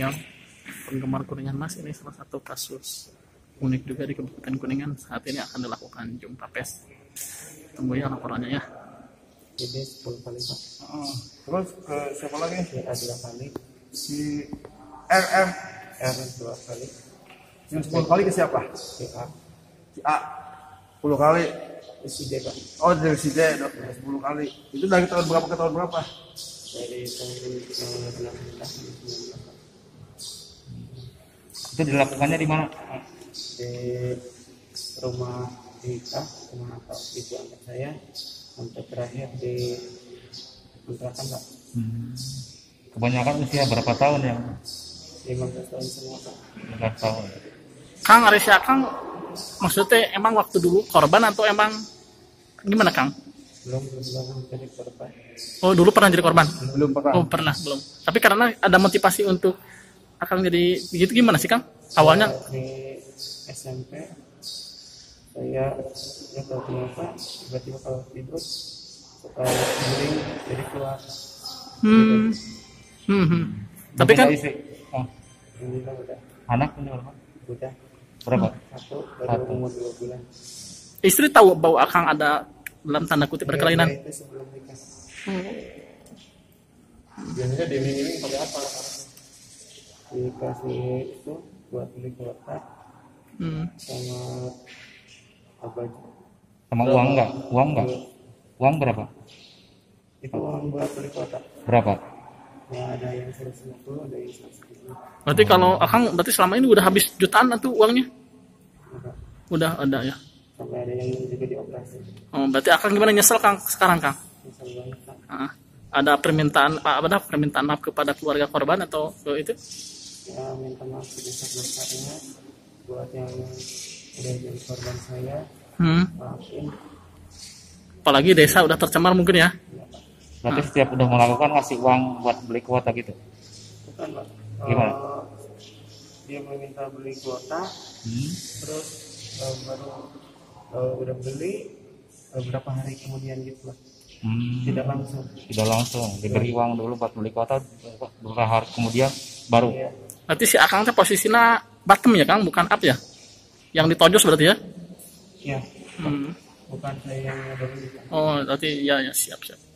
spesial penggemar Kuningan Mas. Ini salah satu kasus unik juga di Kabupaten Kuningan. Saat ini akan dilakukan jumpa pers. Tunggu ya laporannya ya. Jadi 10 kali Pak. Terus ke siapa lagi? Si A 2 kali, Si RR. R 2 kali, Yang 10 kali ke siapa? si A, Si A 10 kali. si D Pak. Oh, dari si D 10 kali. Itu dari tahun berapa ke tahun berapa? Dari tahun 18 sampai 19 Pak. Itu dilakukannya di mana? Di rumah nikah, rumah ibu angkat saya, sampai terakhir di kontrakan Pak. Kebanyakan usia berapa tahun yang 15 tahun semua Pak. 15 tahun? Kang Arisya, Kang maksudnya emang waktu dulu korban atau emang gimana Kang? Belum jadi korban. Oh dulu pernah jadi korban? Belum pernah. Oh pernah belum. Tapi karena ada motivasi untuk Akang jadi begitu gimana sih Kang? Awalnya? Di SMP saya nggak tahu kenapa tiba-tiba kalau tidur suka guling jadi keluar. Tapi kan Punya istri? Oh, Alhamdulillah udah anak punya berapa? udah Berapa? satu baru umur 2 bulan. istri tahu bahwa Akang ada dalam tanda kutip perkelainan. Itu sebelum nikah. Biasanya diiming-iming pakai apa? Dikasih itu buat beli kuota sama baju. Sama uang enggak? Uang enggak? Uang berapa? Itu uang buat beli kuota. Berapa? Ya ada yang 150, ada yang 150. Berarti kalau Akang berarti selama ini udah habis jutaan atau uangnya? Enggak. Udah ada ya. Sampai ada yang juga dioperasi. Oh, berarti Akang gimana nyesel Kang sekarang Kang? Misal banget Pak. Ada permintaan maaf kepada keluarga korban atau itu? Ya minta maaf sebesar-besarnya buat yang udah jadi korban saya. Maafin. Apalagi desa udah tercemar mungkin ya. Ya Pak. Berarti setiap udah melakukan ngasih uang buat beli kuota gitu? Bukan Pak. Gimana? Dia meminta beli kuota, terus baru udah beli beberapa hari kemudian gitu Pak. Tidak langsung. Tidak langsung diberi uang dulu buat beli kuota, beberapa hari kemudian baru. Iya. Berarti si Akang teh posisinya bottom ya Kang, bukan up ya? Yang ditojos berarti ya? Iya. Bukan saya yang beli. Oh, berarti ya siap.